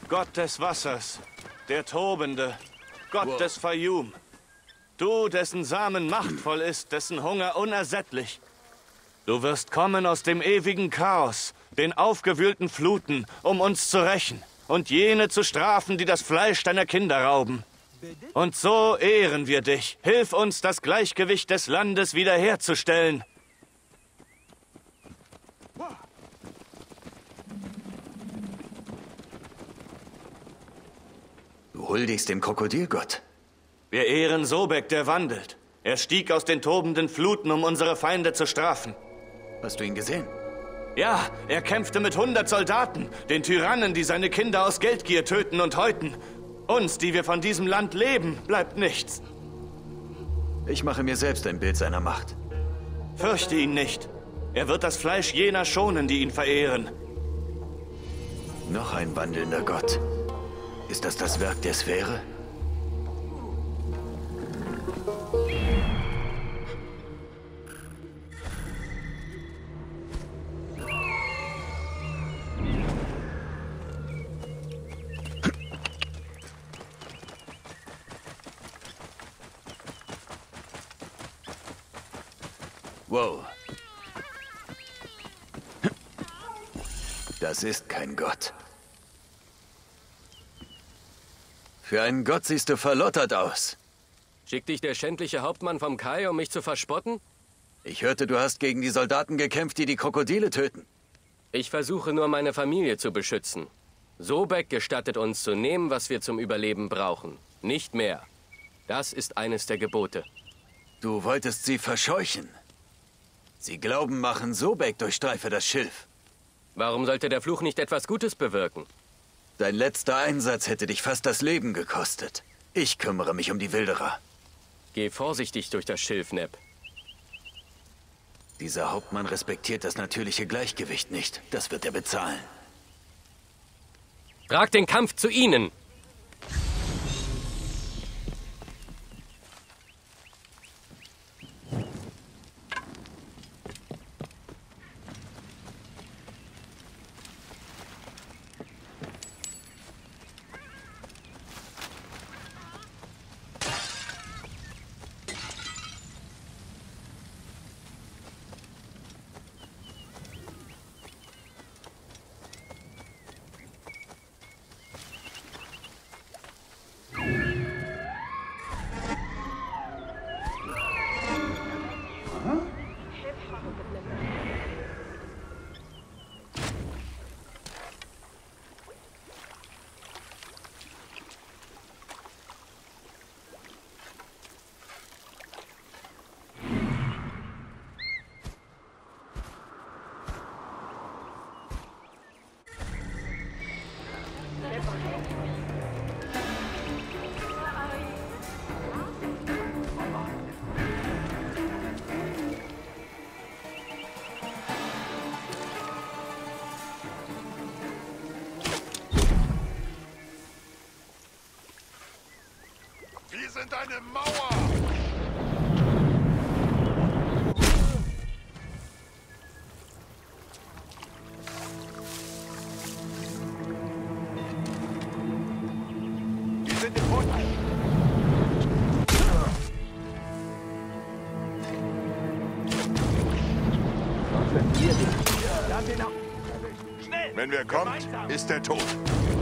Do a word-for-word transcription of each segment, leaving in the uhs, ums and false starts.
Gott des Wassers, der Tobende, Gott wow. des Fayum. Du, dessen Samen machtvoll ist, dessen Hunger unersättlich. Du wirst kommen aus dem ewigen Chaos, den aufgewühlten Fluten, um uns zu rächen und jene zu strafen, die das Fleisch deiner Kinder rauben. Und so ehren wir dich. Hilf uns, das Gleichgewicht des Landes wiederherzustellen. Du huldigst dem Krokodilgott. Wir ehren Sobek, der wandelt. Er stieg aus den tobenden Fluten, um unsere Feinde zu strafen. Hast du ihn gesehen? Ja, er kämpfte mit hundert Soldaten, den Tyrannen, die seine Kinder aus Geldgier töten und häuten. Uns, die wir von diesem Land leben, bleibt nichts. Ich mache mir selbst ein Bild seiner Macht. Fürchte ihn nicht. Er wird das Fleisch jener schonen, die ihn verehren. Noch ein wandelnder Gott. Ist das das Werk der Sphäre? Wow. Das ist kein Gott. Für einen Gott siehst du verlottert aus. Schickt dich der schändliche Hauptmann vom Kai, um mich zu verspotten? Ich hörte, du hast gegen die Soldaten gekämpft, die die Krokodile töten. Ich versuche nur, meine Familie zu beschützen. Sobek gestattet uns zu nehmen, was wir zum Überleben brauchen. Nicht mehr. Das ist eines der Gebote. Du wolltest sie verscheuchen. Sie glauben, machen Sobek durchstreife das Schilf. Warum sollte der Fluch nicht etwas Gutes bewirken? Dein letzter Einsatz hätte dich fast das Leben gekostet. Ich kümmere mich um die Wilderer. Geh vorsichtig durch das Schilf, Neb. Dieser Hauptmann respektiert das natürliche Gleichgewicht nicht. Das wird er bezahlen. Trag den Kampf zu ihnen! Wir sind eine Mauer! Wir sind im Vorteil! Wenn wer kommt, ist er tot.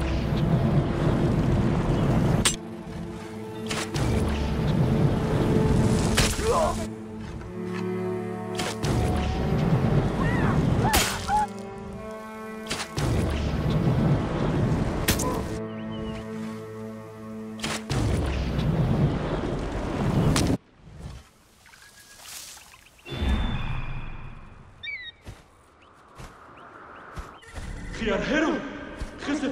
Viajero, Christoph.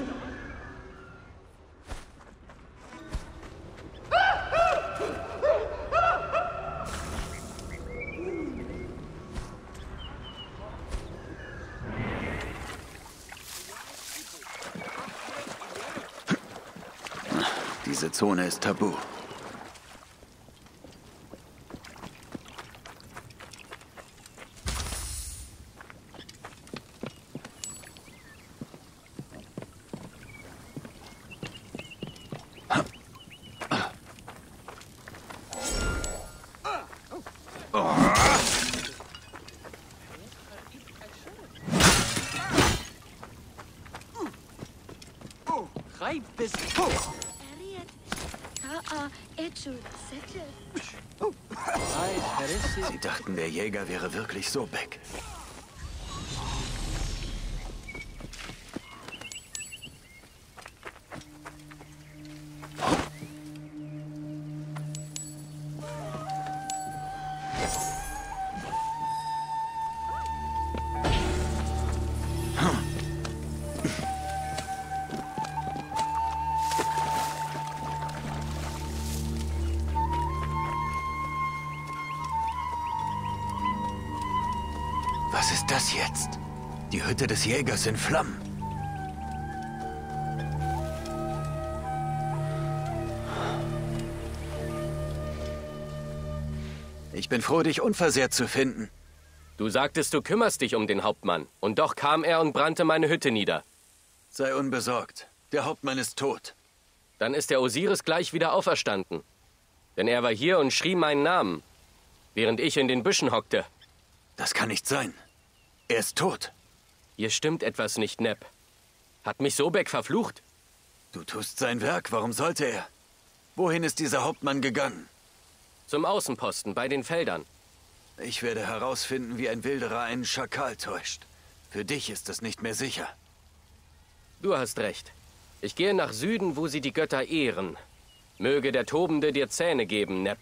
Diese Zone ist tabu. Sie dachten, der Jäger wäre wirklich Sobek. Was ist das jetzt? Die Hütte des Jägers in Flammen. Ich bin froh, dich unversehrt zu finden. Du sagtest, du kümmerst dich um den Hauptmann. Und doch kam er und brannte meine Hütte nieder. Sei unbesorgt. Der Hauptmann ist tot. Dann ist der Osiris gleich wieder auferstanden. Denn er war hier und schrie meinen Namen, während ich in den Büschen hockte. Das kann nicht sein. Er ist tot. Hier stimmt etwas nicht, Neb. Hat mich Sobek verflucht? Du tust sein Werk. Warum sollte er? Wohin ist dieser Hauptmann gegangen? Zum Außenposten, bei den Feldern. Ich werde herausfinden, wie ein Wilderer einen Schakal täuscht. Für dich ist es nicht mehr sicher. Du hast recht. Ich gehe nach Süden, wo sie die Götter ehren. Möge der Tobende dir Zähne geben, Neb.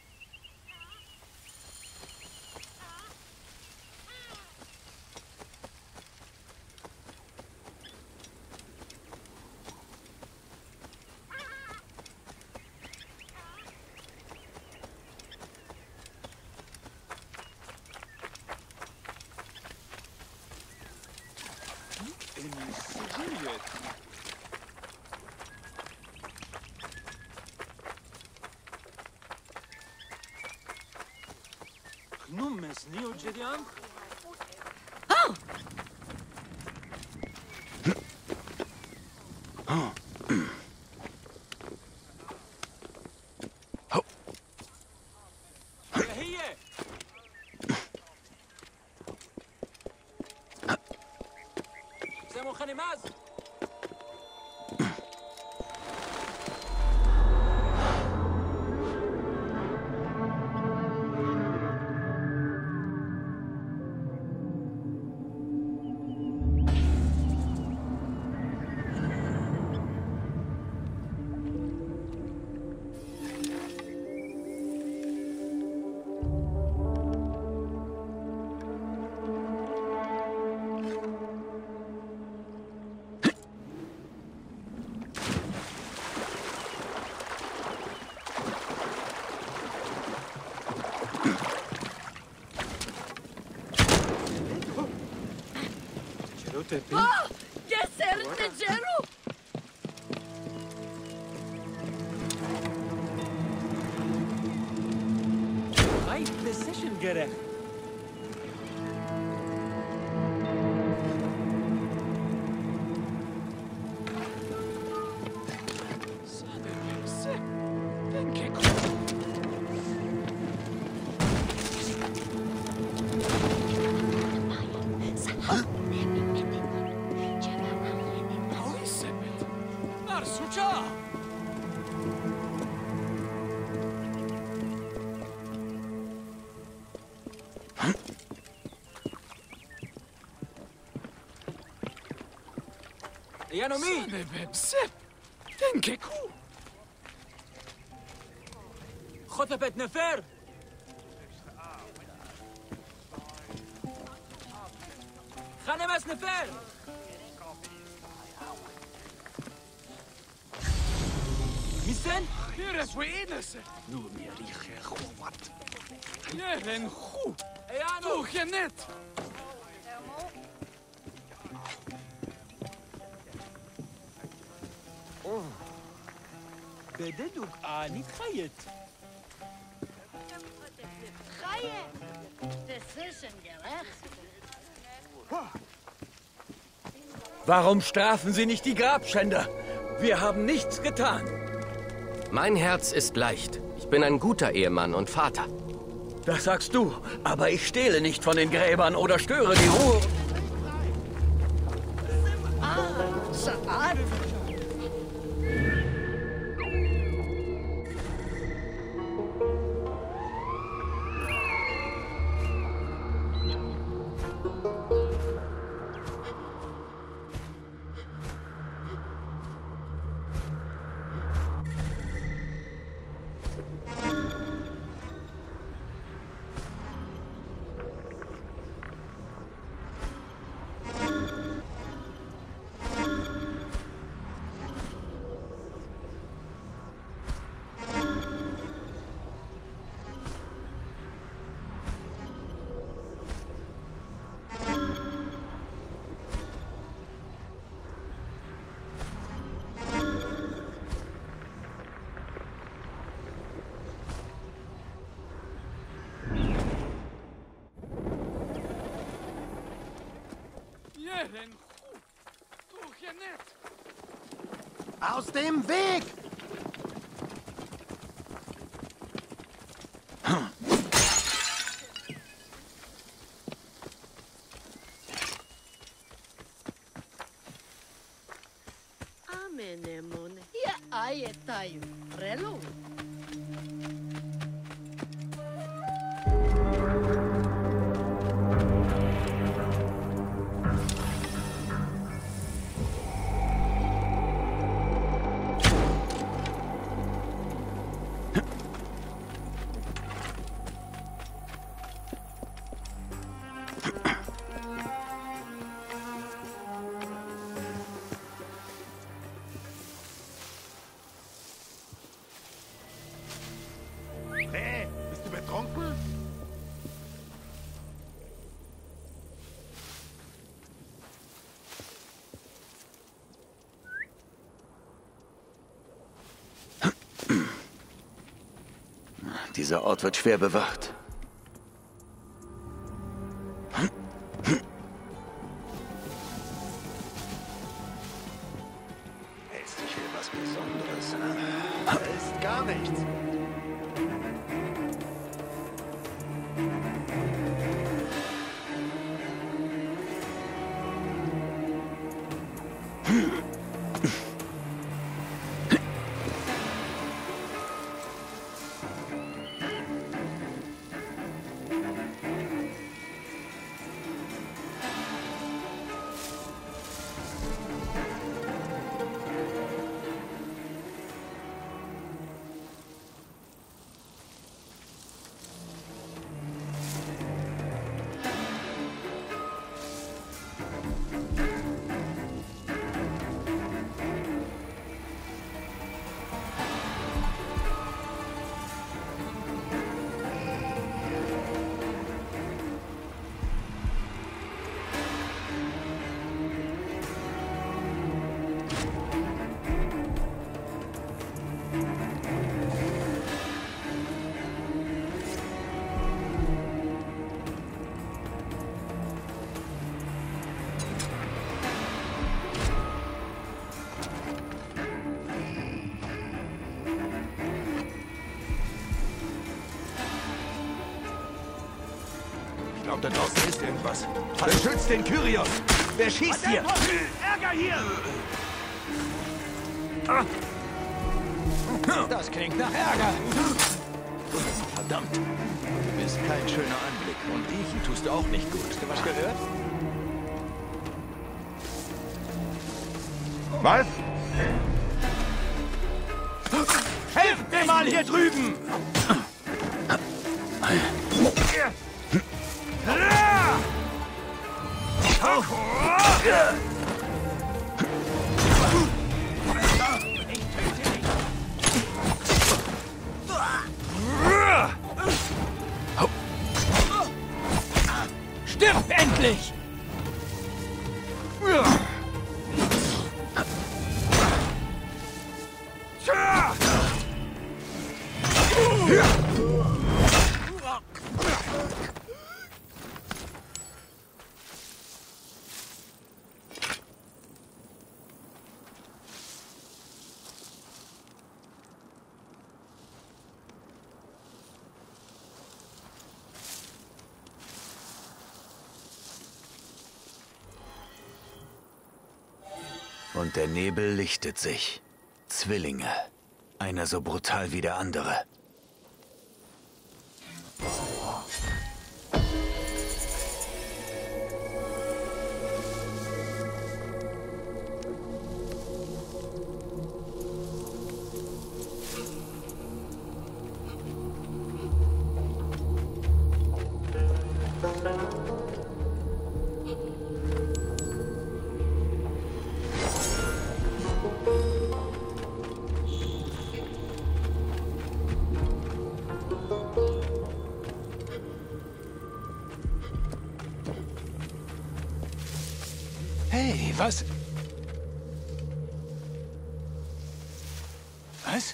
Oh! Geser Tejeru! Right decision gerecht. Yanomi! Tenkeku! خطبت نفر خانم از نفر میسن؟ Hier و اینس نو میریخ خوات یهن خو ایانو تو نت بددوك آني خيط Reihe! Decision gerecht! Warum strafen Sie nicht die Grabschänder? Wir haben nichts getan. Mein Herz ist leicht. Ich bin ein guter Ehemann und Vater. Das sagst du, aber ich stehle nicht von den Gräbern oder störe die Ruhe. Ah, Saad! Eren Hu. Durch ihr Netz. Aus dem Weg! Amenemon. Hier Ayetayu. Relo. Nee, bist du betrunken? Dieser Ort wird schwer bewacht. Hältst dich für was Besonderes, ne? Das ist gar nichts. Ich glaube, da draußen ist irgendwas. Beschützt den Kyrios! Wer schießt hier? Ärger hier! Das klingt nach Ärger. Verdammt. Du bist kein schöner Anblick. Und riechen tust du auch nicht gut. Hast du was gehört? Was? Helft mir mal hier drüben! Stirb endlich! Und der Nebel lichtet sich. Zwillinge. Einer so brutal wie der andere. Hey, was? Was?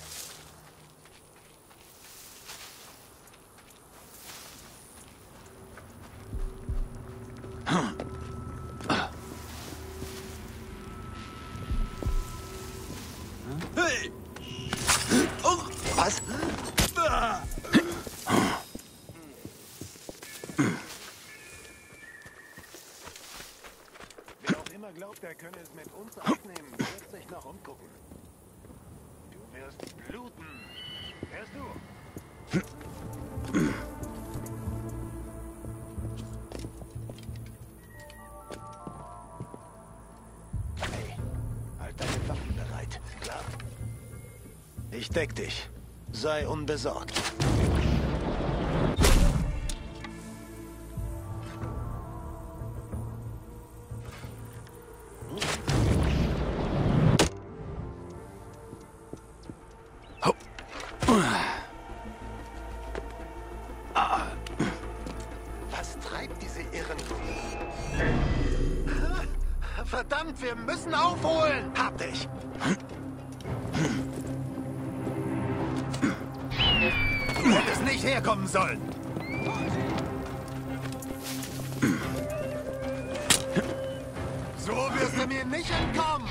glaubt, er könne es mit uns aufnehmen, wird sich noch umgucken. Du wirst bluten. Hörst du? Hey, halt deine Waffen bereit, klar? Ich deck dich. Sei unbesorgt. Was treibt diese Irren? Verdammt, wir müssen aufholen! Hab dich! Du hättest nicht herkommen sollen! So wirst du mir nicht entkommen!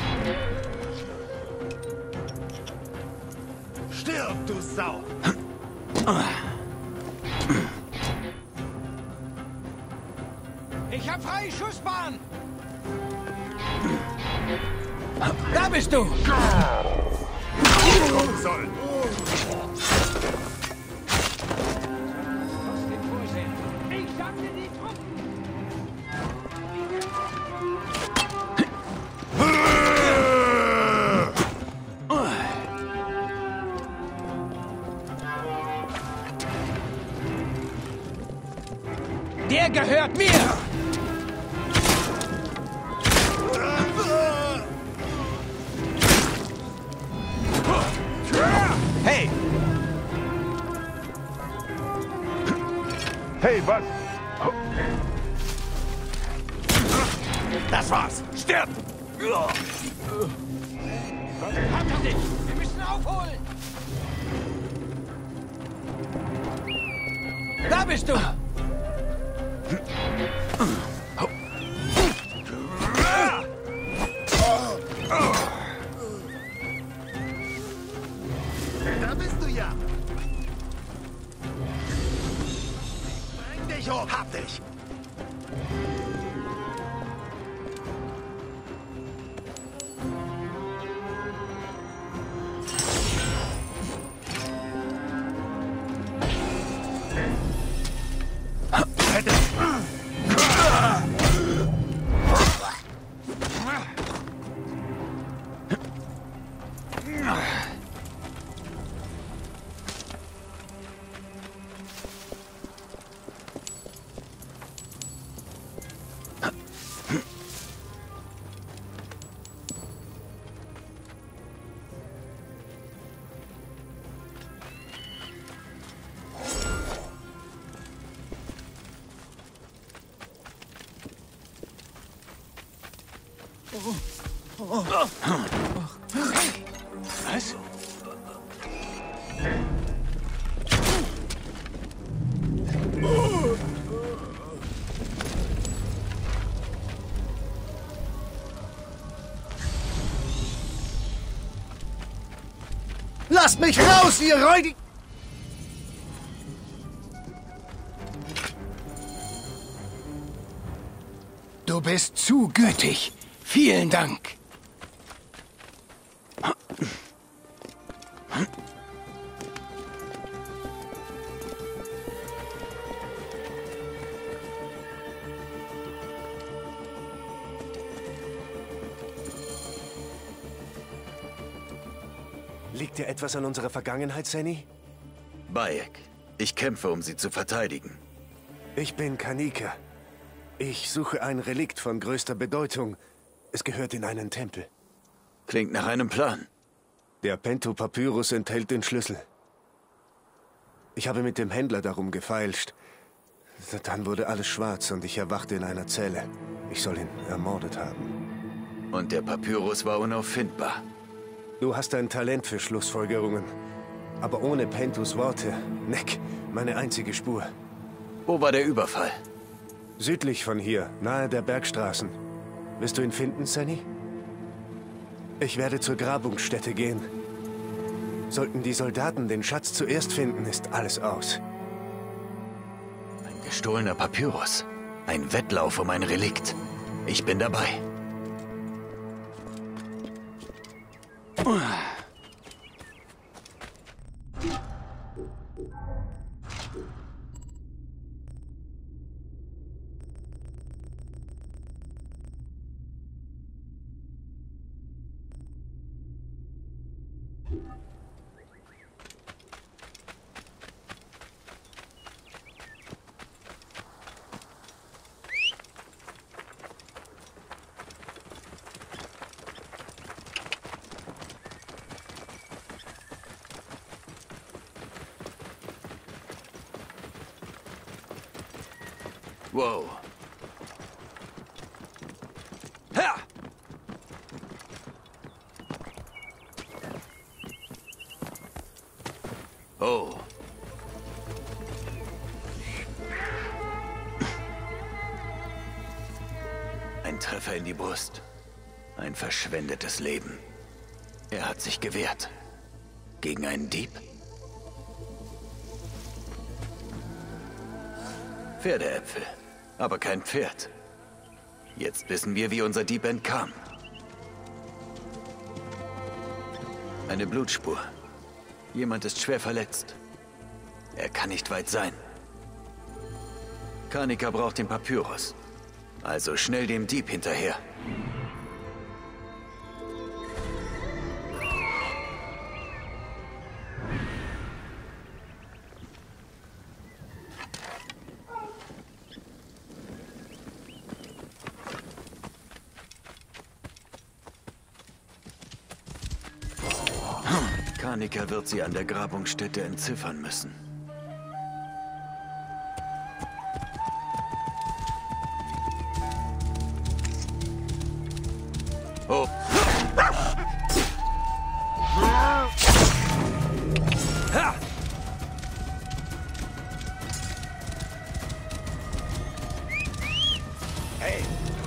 Stirb, du Sau! Ich hab freie Schussbahn! Da bist du! Kommen sollen! Ich sagte die Truppen! Der gehört mir! Hey! Hey, was? Das war's! Stirb! Hat er sich! Wir müssen aufholen! Da bist du! Da bist du ja! Bring dich hoch! Hab dich! Was? Lasst mich raus, ihr räudigen... Du bist zu gütig. Vielen Dank. Liegt dir etwas an unserer Vergangenheit, Senni? Bayek, ich kämpfe, um sie zu verteidigen. Ich bin Kanika. Ich suche ein Relikt von größter Bedeutung. Es gehört in einen Tempel. Klingt nach einem Plan. Der Pentu-Papyrus enthält den Schlüssel. Ich habe mit dem Händler darum gefeilscht. Dann wurde alles schwarz und ich erwachte in einer Zelle. Ich soll ihn ermordet haben. Und der Papyrus war unauffindbar. Du hast ein Talent für Schlussfolgerungen. Aber ohne Pentus Worte, Neck, meine einzige Spur. Wo war der Überfall? Südlich von hier, nahe der Bergstraßen. Wirst du ihn finden, Senni? Ich werde zur Grabungsstätte gehen. Sollten die Soldaten den Schatz zuerst finden, ist alles aus. Ein gestohlener Papyrus. Ein Wettlauf um ein Relikt. Ich bin dabei. Wow. Ha! Oh. Ein Treffer in die Brust. Ein verschwendetes Leben. Er hat sich gewehrt. Gegen einen Dieb? Pferdeäpfel. Aber kein Pferd. Jetzt wissen wir, wie unser Dieb entkam. Eine Blutspur. Jemand ist schwer verletzt. Er kann nicht weit sein. Kanika braucht den Papyrus. Also schnell dem Dieb hinterher. Kanika wird sie an der Grabungsstätte entziffern müssen. Oh. Ha! Hey!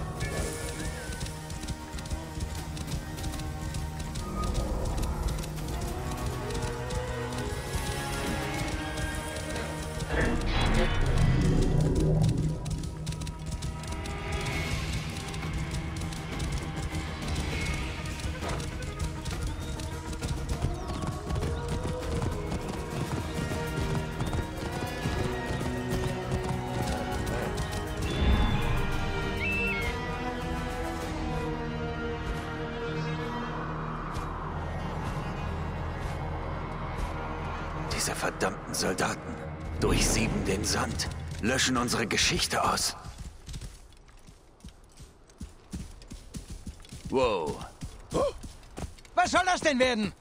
Diese verdammten Soldaten durchsieben den Sand, löschen unsere Geschichte aus. Wow. Was soll das denn werden?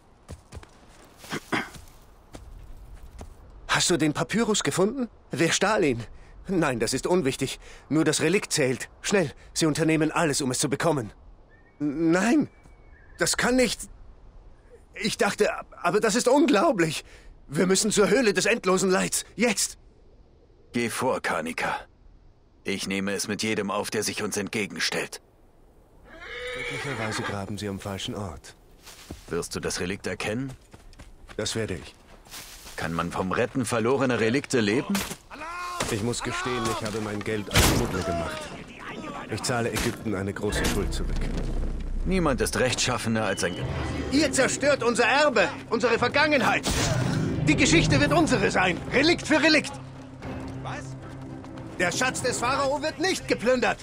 Hast du den Papyrus gefunden? Wer stahl ihn? Nein, das ist unwichtig. Nur das Relikt zählt. Schnell, sie unternehmen alles, um es zu bekommen. N- Nein, das kann nicht... Ich dachte, aber das ist unglaublich. Wir müssen zur Höhle des endlosen Leids. Jetzt! Geh vor, Kanika. Ich nehme es mit jedem auf, der sich uns entgegenstellt. Möglicherweise graben sie am falschen Ort. Wirst du das Relikt erkennen? Das werde ich. Kann man vom Retten verlorener Relikte leben? Ich muss gestehen, ich habe mein Geld als Schmuggler gemacht. Ich zahle Ägypten eine große Schuld zurück. Niemand ist rechtschaffener als ein... Ihr zerstört unser Erbe, unsere Vergangenheit. Die Geschichte wird unsere sein, Relikt für Relikt. Was? Der Schatz des Pharao wird nicht geplündert.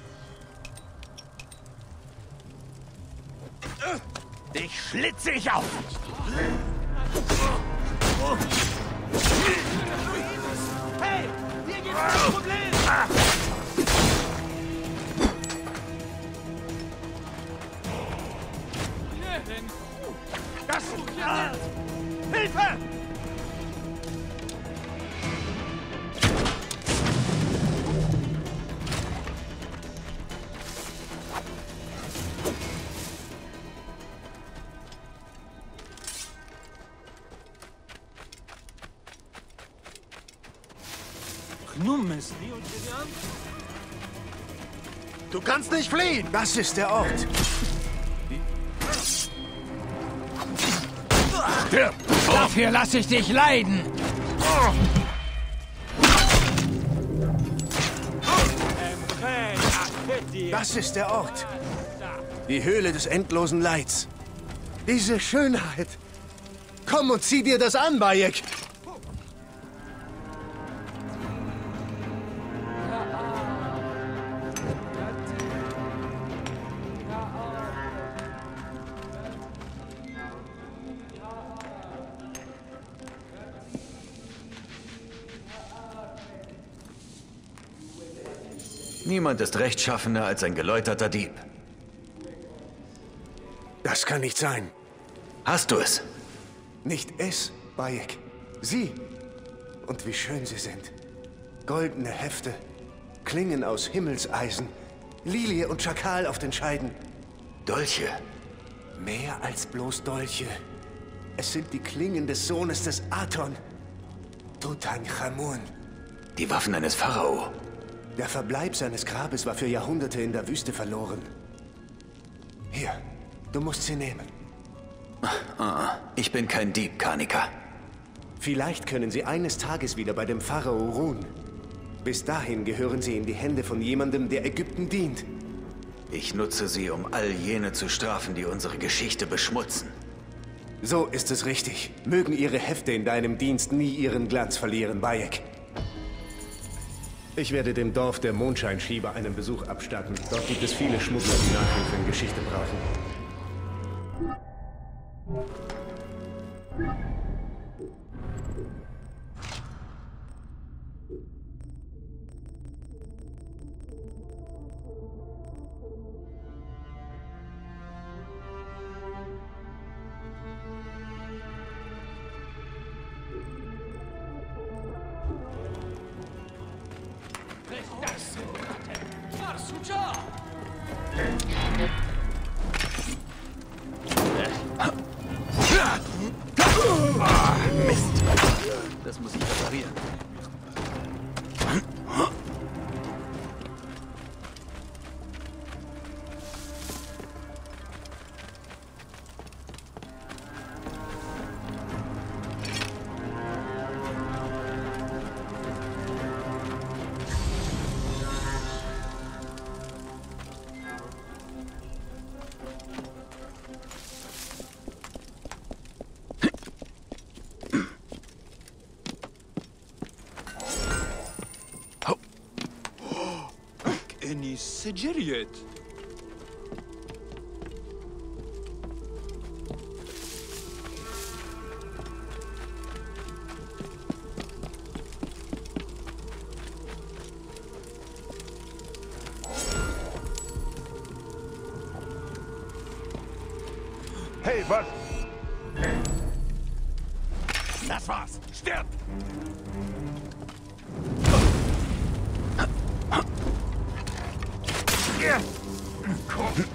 Dich schlitze ich auf! Hey, hier gibt's ein Problem! Das... Ah. Hilfe! Du kannst nicht fliehen! Das ist der Ort. Dafür lasse ich dich leiden! Das ist der Ort. Die Höhle des endlosen Leids. Diese Schönheit. Komm und zieh dir das an, Bayek. Niemand ist rechtschaffener als ein geläuterter Dieb. Das kann nicht sein. Hast du es? Nicht es, Bayek. Sie. Und wie schön sie sind. Goldene Hefte, Klingen aus Himmelseisen, Lilie und Schakal auf den Scheiden. Dolche? Mehr als bloß Dolche. Es sind die Klingen des Sohnes des Aton, Tutanchamun. Die Waffen eines Pharao. Der Verbleib seines Grabes war für Jahrhunderte in der Wüste verloren. Hier, du musst sie nehmen. Ah, ich bin kein Dieb, Kanika. Vielleicht können sie eines Tages wieder bei dem Pharao ruhen. Bis dahin gehören sie in die Hände von jemandem, der Ägypten dient. Ich nutze sie, um all jene zu strafen, die unsere Geschichte beschmutzen. So ist es richtig. Mögen ihre Hefte in deinem Dienst nie ihren Glanz verlieren, Bayek. Ich werde dem Dorf der Mondscheinschieber einen Besuch abstatten. Dort gibt es viele Schmuggler, die Nachhilfe in Geschichte brauchen. Mist! Das muss ich reparieren. سجريت Hey, was? Das war's. Stirb! Komm!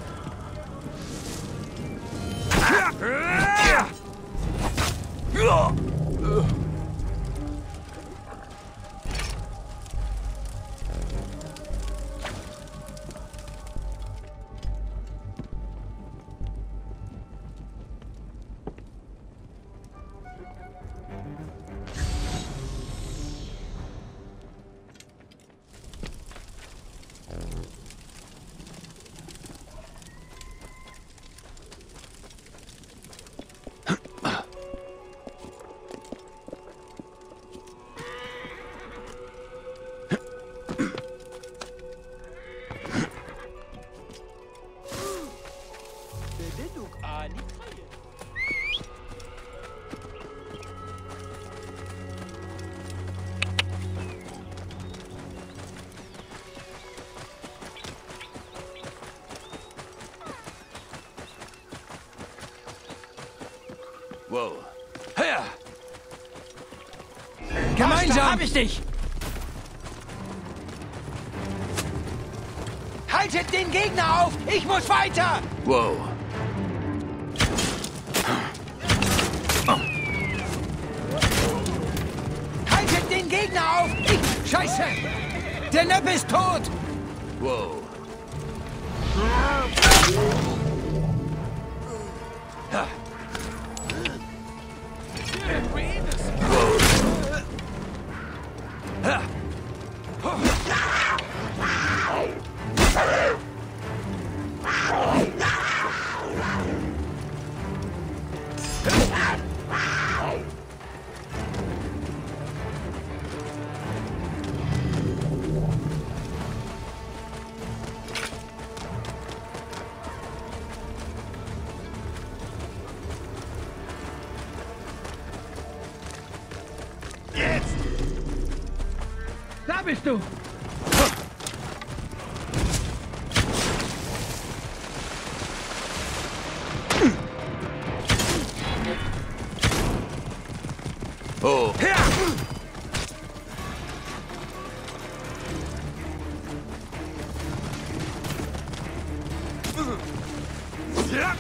Wow. Hör! Gemeinsam hab ich dich! Haltet den Gegner auf! Ich muss weiter! Wow. Haltet den Gegner auf! Ich... Scheiße! Der Neppe ist tot! Wow. Ha. Da bist du! Oh. Ja. Ja.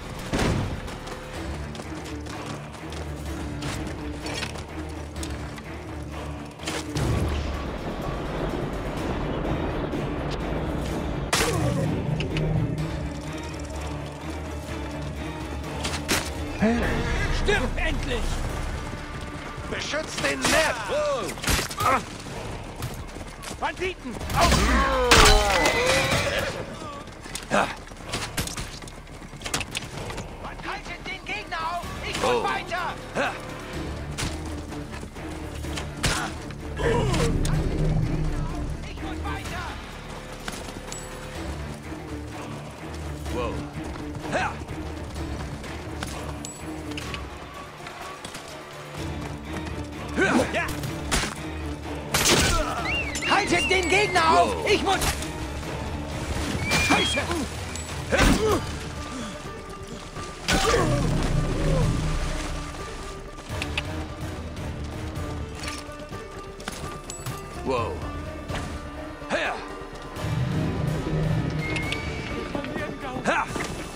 Stirb endlich! Beschützt den Ned! Oh. Banditen! Auf! Ja. Haltet den Gegner auf! Ich muss Oh. weiter! Ja. Ich muss weiter! Wow. Ja. Ja. Haltet den Gegner auf! Wow. Ich muss... Scheiße! Wow. Ja. Ha.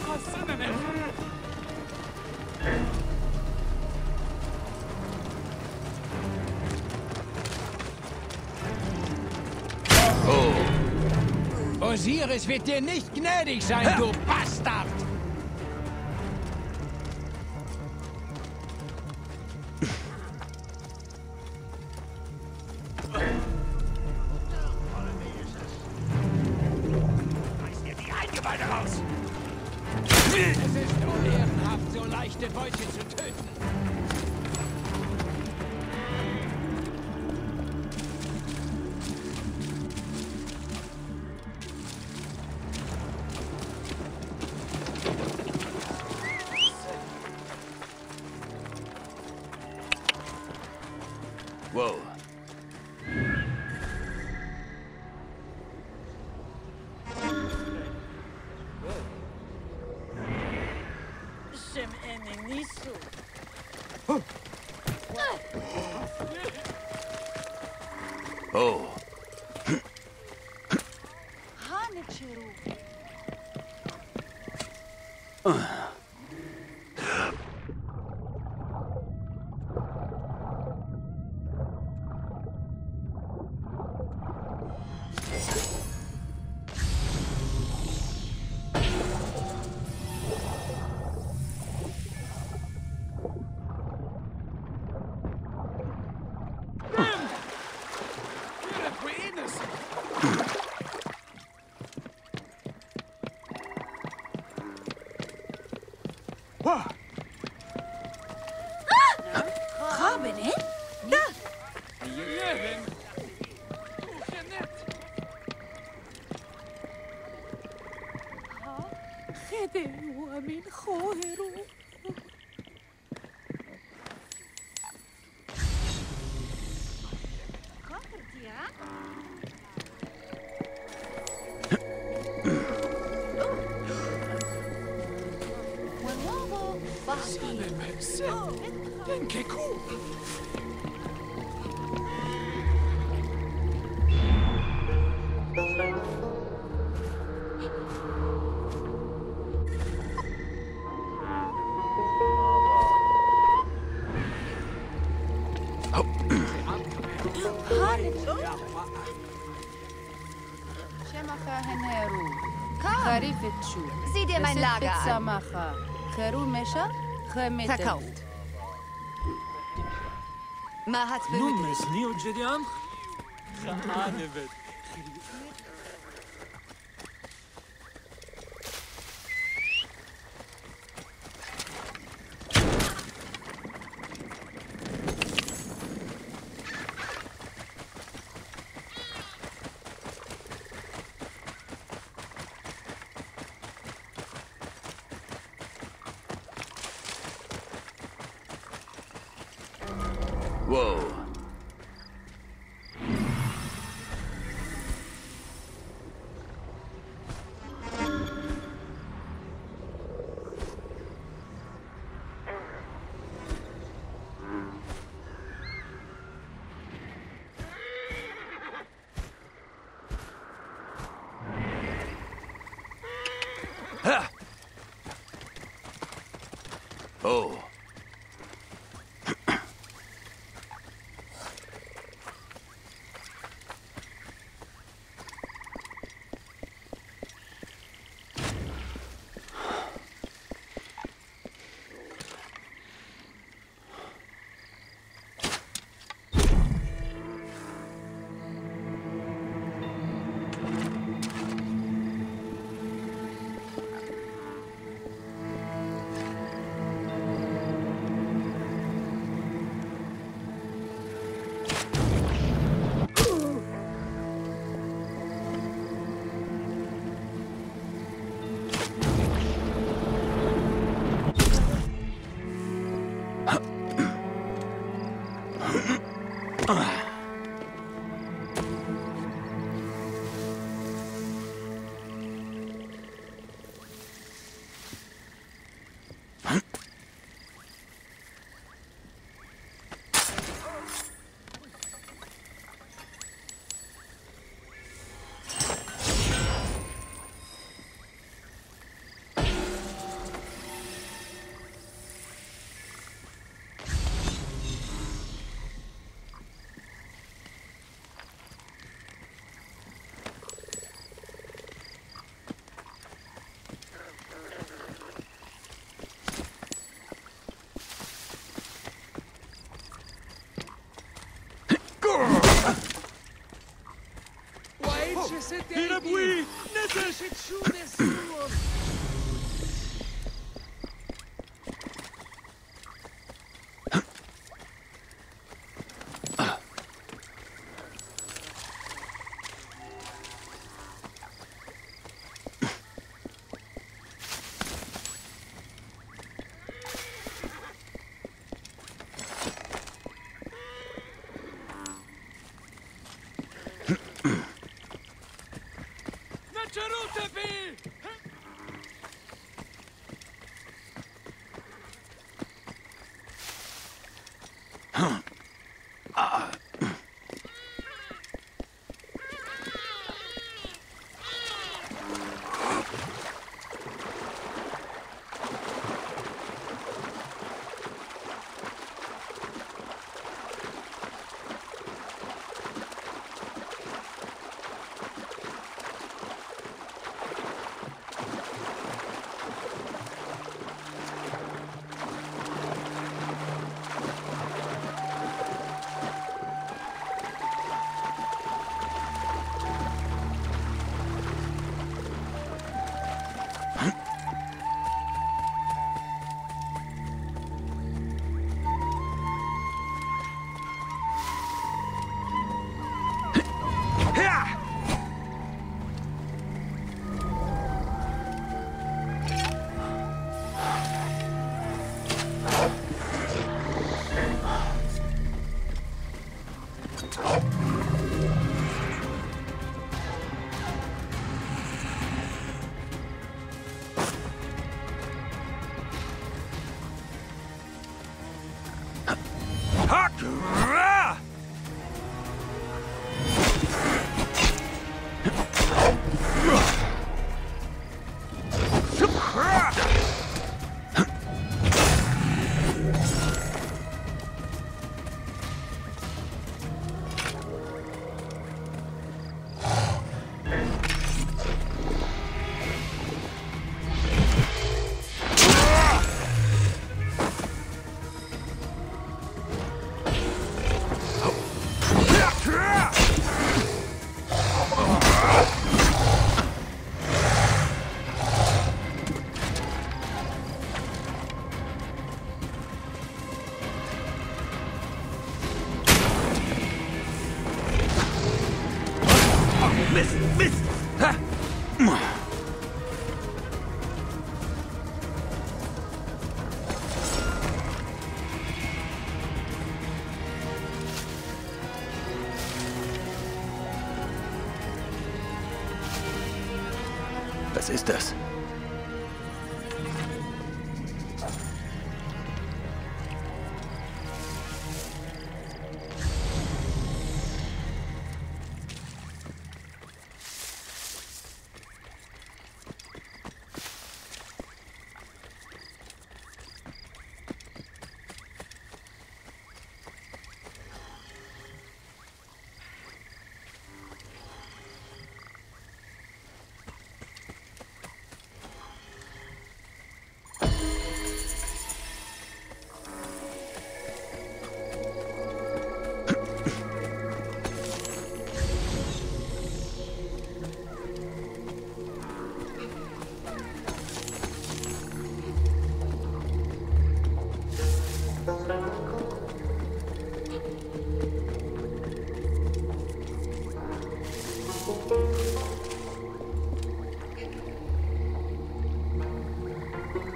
Osiris wird dir nicht gnädig sein, du Bastard! Reiß dir die Eingeweide raus! Es ist unehrenhaft, so leichte Beute zu töten. Wow. Shem enenisu. Oh. Hanichiru. Rabenet? Da! Hederu amin khoheru. Sieh dir mein Lager an. Verkauft. Mahat Nummes Neogedian? Wow. Oh. Was ist das?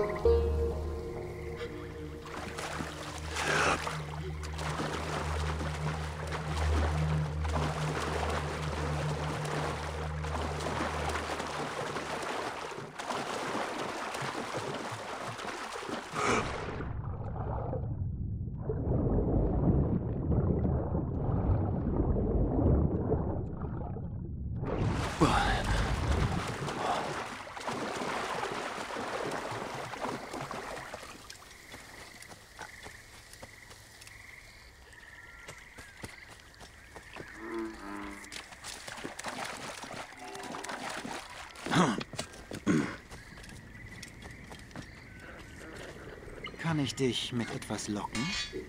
Kann ich dich mit etwas locken?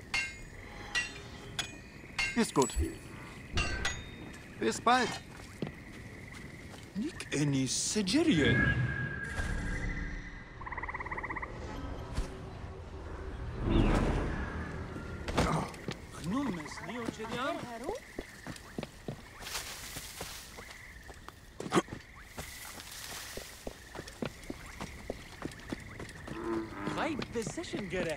Ist gut. Bis bald. Nick Ennis Sejerien. Position gerecht.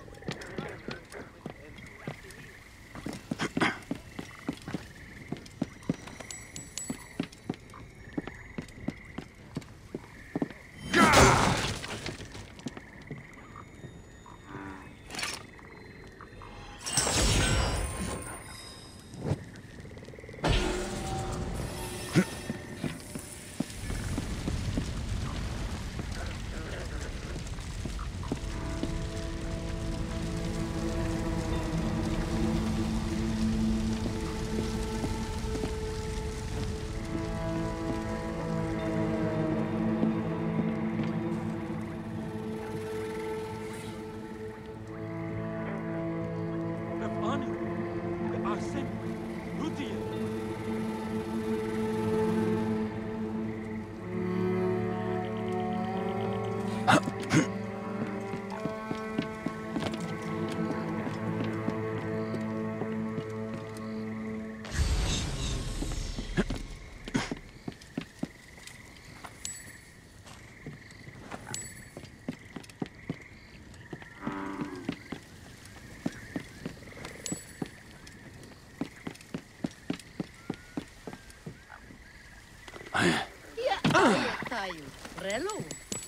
Relo.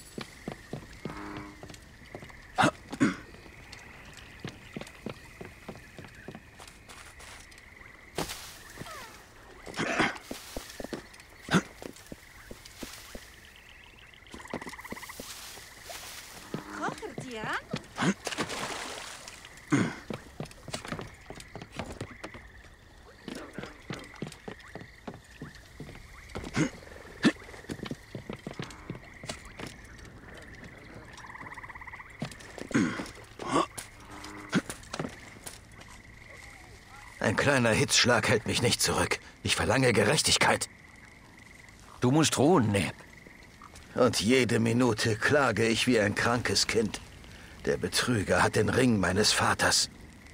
Ein kleiner Hitzschlag hält mich nicht zurück. Ich verlange Gerechtigkeit. Du musst ruhen, Neb. Und jede Minute klage ich wie ein krankes Kind. Der Betrüger hat den Ring meines Vaters.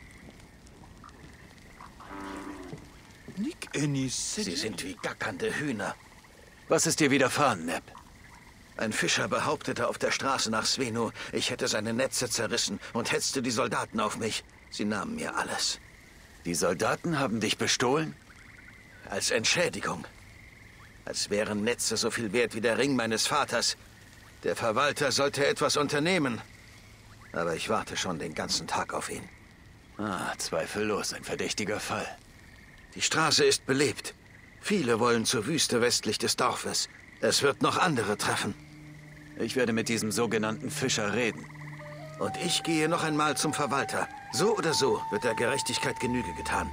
Nick Ennis. Sie sind wie gackernde Hühner. Was ist dir widerfahren, Neb? Ein Fischer behauptete auf der Straße nach Sveno, ich hätte seine Netze zerrissen und hetzte die Soldaten auf mich. Sie nahmen mir alles. Die Soldaten haben dich bestohlen? Als Entschädigung. Als wären Netze so viel wert wie der Ring meines Vaters. Der Verwalter sollte etwas unternehmen. Aber ich warte schon den ganzen Tag auf ihn. Ah, zweifellos ein verdächtiger Fall. Die Straße ist belebt. Viele wollen zur Wüste westlich des Dorfes. Es wird noch andere treffen. Ich werde mit diesem sogenannten Fischer reden. Und ich gehe noch einmal zum Verwalter. So oder so wird der Gerechtigkeit Genüge getan.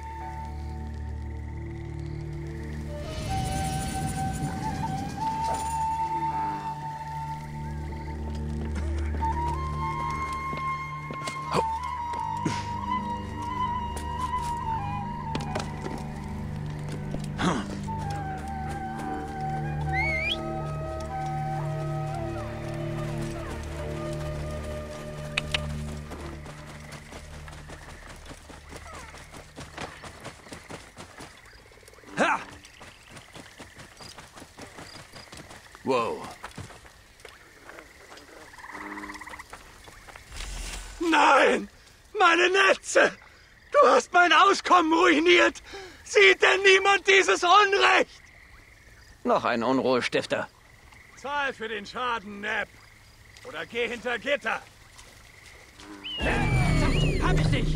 Wow. Nein! Meine Netze! Du hast mein Auskommen ruiniert! Sieht denn niemand dieses Unrecht? Noch ein Unruhestifter. Zahl für den Schaden, Neb. Oder geh hinter Gitter. Hab ich dich!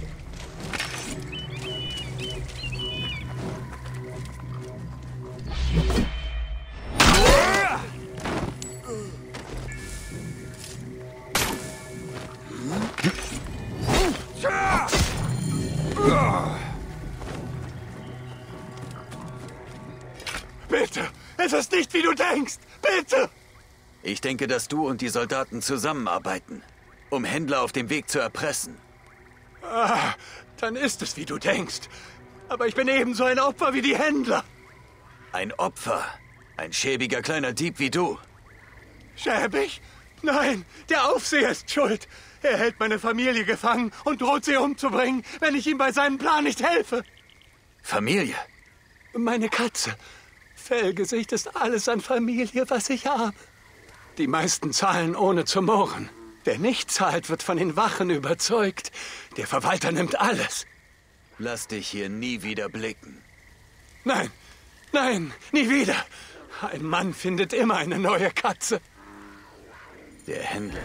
Bitte! Es ist nicht, wie du denkst! Bitte! Ich denke, dass du und die Soldaten zusammenarbeiten, um Händler auf dem Weg zu erpressen. Ah, dann ist es, wie du denkst. Aber ich bin ebenso ein Opfer wie die Händler. Ein Opfer? Ein schäbiger kleiner Dieb wie du? Schäbig? Nein, der Aufseher ist schuld. Er hält meine Familie gefangen und droht sie umzubringen, wenn ich ihm bei seinem Plan nicht helfe. Familie? Meine Katze. Fellgesicht ist alles an Familie, was ich habe. Die meisten zahlen ohne zu murren. Wer nicht zahlt, wird von den Wachen überzeugt. Der Verwalter nimmt alles. Lass dich hier nie wieder blicken. Nein, nein, nie wieder. Ein Mann findet immer eine neue Katze. Der Händler.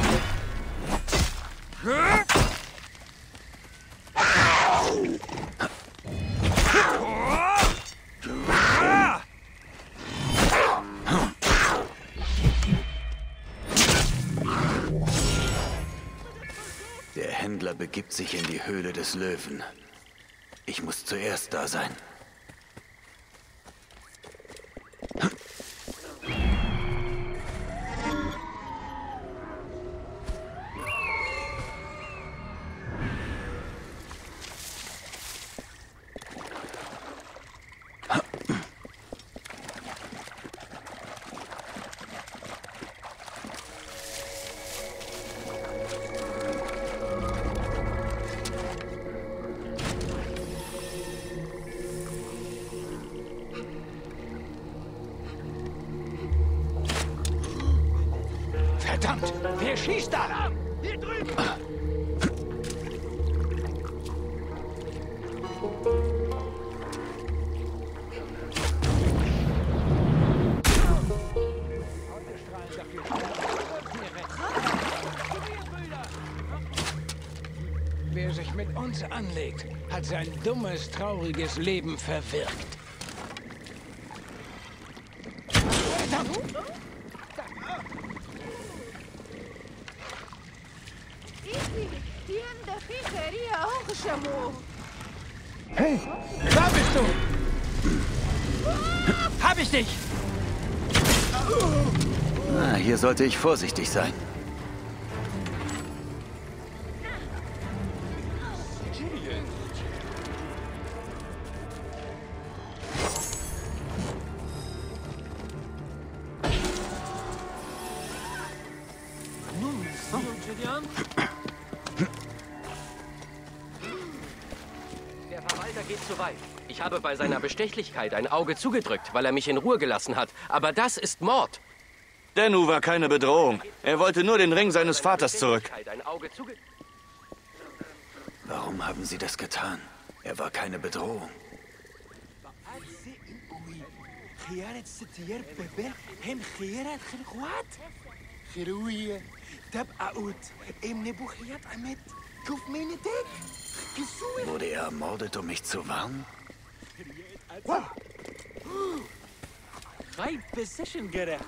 Der Händler begibt sich in die Höhle des Löwen. Ich muss zuerst da sein. Verdammt! Wer schießt da? Hier drüben! Wer sich mit uns anlegt, hat sein dummes, trauriges Leben verwirkt. Verdammt! Hey, da bist du! Hab ich dich! Ah, hier sollte ich vorsichtig sein. Der Verwalter geht zu weit. Ich habe bei seiner Bestechlichkeit ein Auge zugedrückt, weil er mich in Ruhe gelassen hat. Aber das ist Mord. Danu war keine Bedrohung. Er wollte nur den Ring seines Vaters zurück. Warum haben Sie das getan? Er war keine Bedrohung. Wurde er ermordet, um mich zu warnen? Right position, gerecht.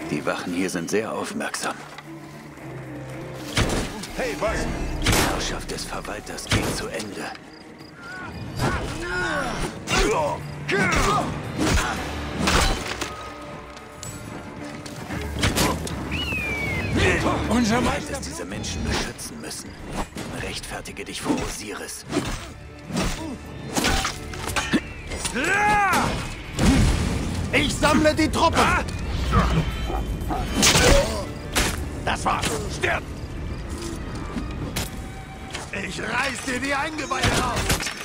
Die Wachen hier sind sehr aufmerksam. Hey, was? Die Herrschaft des Verwalters geht zu Ende. Unser Du Meister... hättest diese Menschen beschützen müssen. Rechtfertige dich vor Osiris. Ich sammle die Truppe! Das war's! Stirb! Ich reiß dir die Eingeweide raus!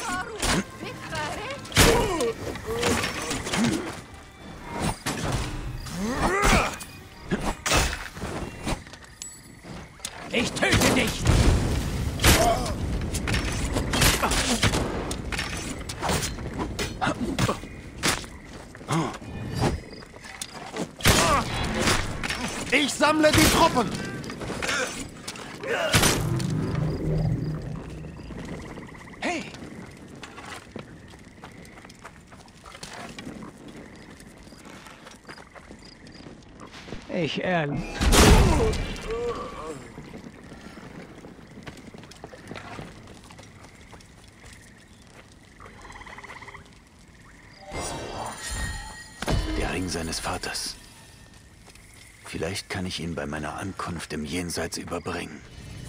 Ich töte dich! Ich sammle die Truppen! Hey! Ich, ähm... Der Ring seines Vaters. Vielleicht kann ich ihn bei meiner Ankunft im Jenseits überbringen.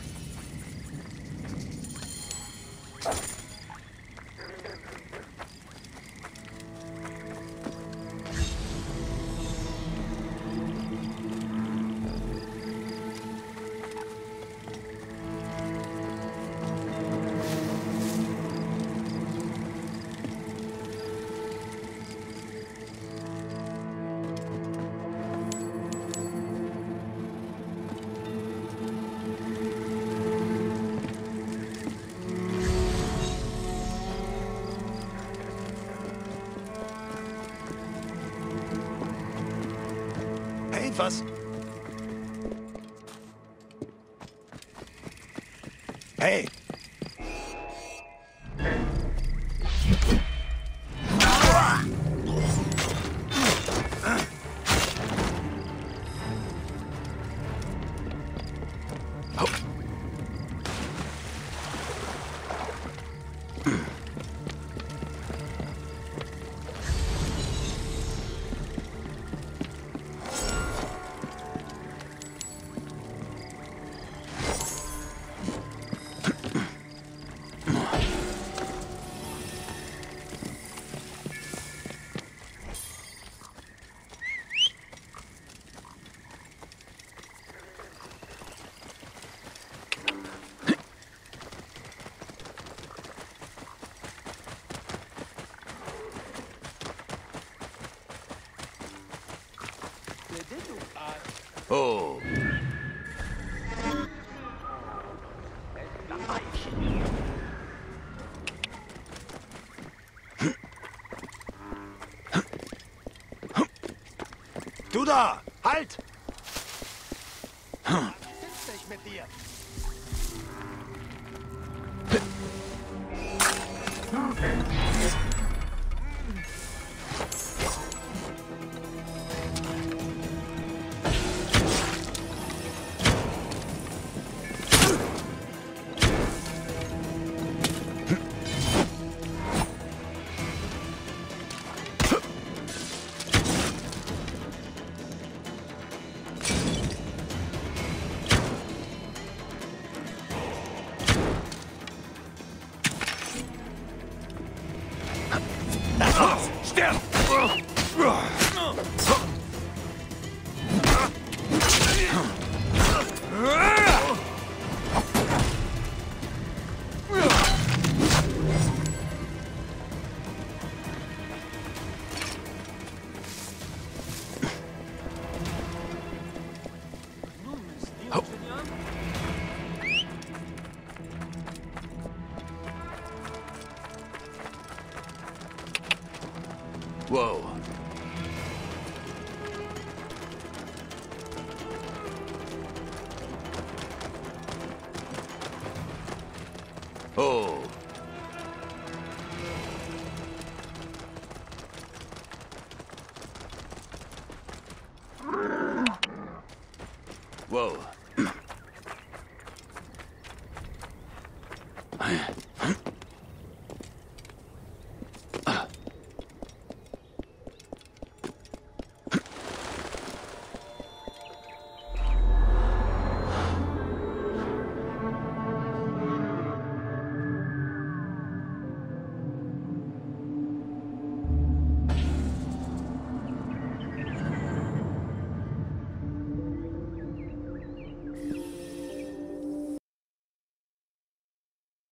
Was? Hey! Oh. Du da! Halt! Sitz nicht mit dir! Wow. Oh. Wow.